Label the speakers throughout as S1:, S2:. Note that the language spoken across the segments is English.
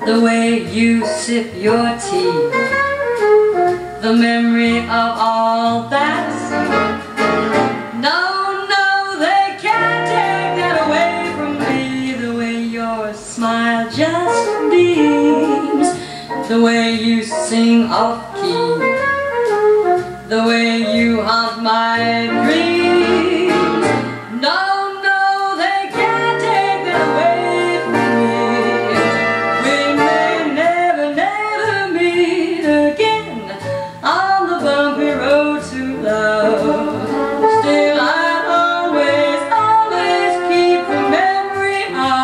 S1: the way you sip your tea, the memory of all that. No, no, they can't take that away from me. The way your smile just beams, the way you sing off key, the way you haunt my dreams. No, no, they can't take that away from me. We may never, never meet again on the bumpy road to love. Still I always, always keep the memory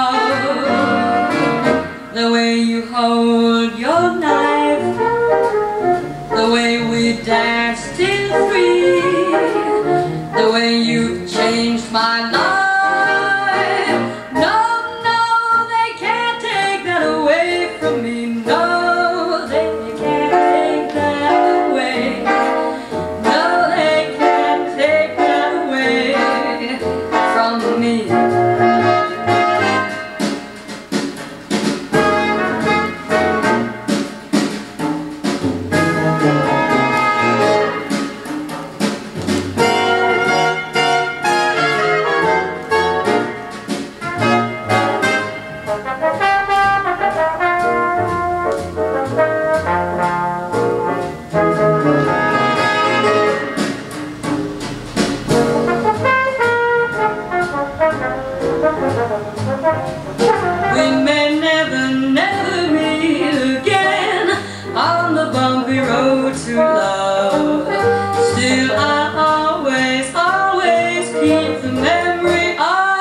S1: of the way you hold your knife, the way we danced till 3, the way you changed my life. No, no, they can't take that away from me. No, they can't take that away. No, they can't take that away from me. We may never, never meet again on the bumpy road to love. Still I always, always keep the memory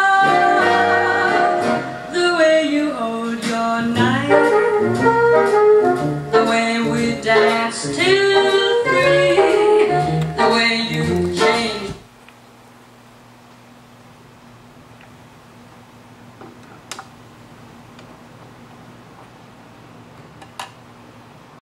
S1: of the way you hold your knife, the way we danced till 3, the way you changed.